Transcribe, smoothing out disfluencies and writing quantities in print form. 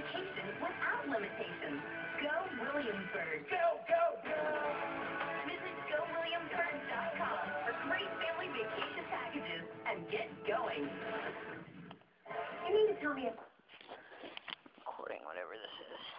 vacation without limitations. Go Williamsburg. Go, go, go! Visit GoWilliamsburg.com for great family vacation packages and get going. You need to tell me Recording whatever this is.